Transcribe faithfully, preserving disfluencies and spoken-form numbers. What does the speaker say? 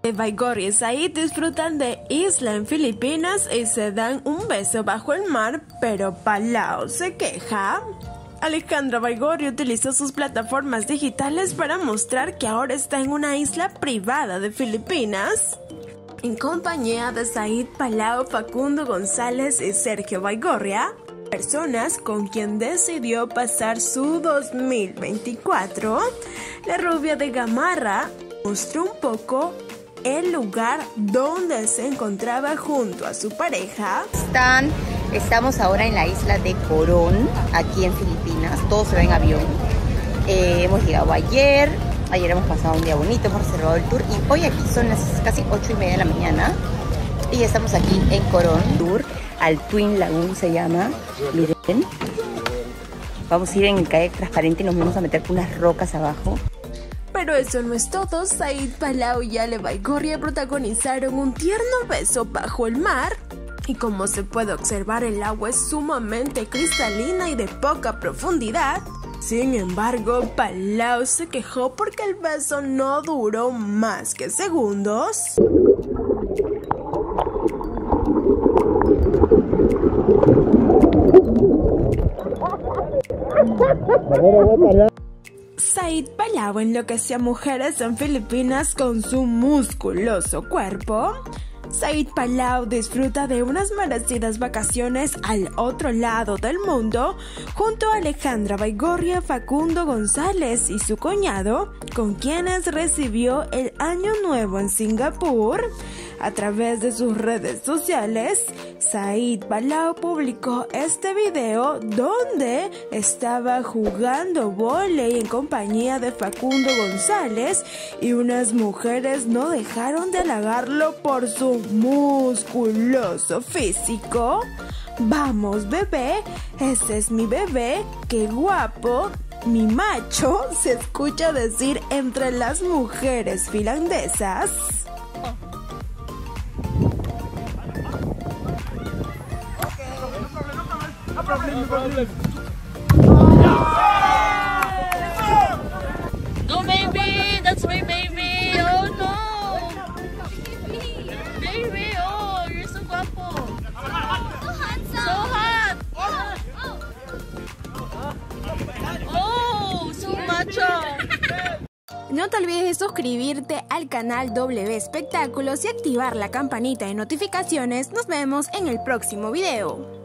Baigorria y Said disfrutan de isla en Filipinas y se dan un beso bajo el mar, pero Palau se queja. Alejandra Baigorria utilizó sus plataformas digitales para mostrar que ahora está en una isla privada de Filipinas, en compañía de Said Palau, Facundo González y Sergio Baigorria, personas con quien decidió pasar su dos mil veinticuatro. La rubia de Gamarra mostró un poco el lugar donde se encontraba junto a su pareja. Están, estamos ahora en la isla de Coron, aquí en Filipinas. Todo se ve en avión. Eh, hemos llegado ayer. Ayer hemos pasado un día bonito, hemos reservado el tour. Y hoy aquí son las casi ocho y media de la mañana. Y estamos aquí en Coron. Tour al Twin Lagoon se llama. Miren. Vamos a ir en el kayak transparente y nos vamos a meter por unas rocas abajo. Pero eso no es todo. Said Palau y Ale Baigorria protagonizaron un tierno beso bajo el mar. Y como se puede observar, el agua es sumamente cristalina y de poca profundidad. Sin embargo, Palau se quejó porque el beso no duró más que segundos. Said Palau enloqueció a mujeres en Filipinas con su musculoso cuerpo. Said Palau disfruta de unas merecidas vacaciones al otro lado del mundo junto a Alejandra Baigorria, Facundo González y su cuñado, con quienes recibió el año nuevo en Singapur. A través de sus redes sociales, Said Palau publicó este video donde estaba jugando vóley en compañía de Facundo González y unas mujeres no dejaron de halagarlo por su musculoso físico. Vamos bebé, ese es mi bebé, qué guapo, mi macho, se escucha decir entre las mujeres finlandesas. No, baby, that's my baby. Oh no, baby. Oh, you're so guapo, so handsome, so hot. Oh, so macho. No te olvides de suscribirte al canal W Espectáculos y activar la campanita de notificaciones. Nos vemos en el próximo video.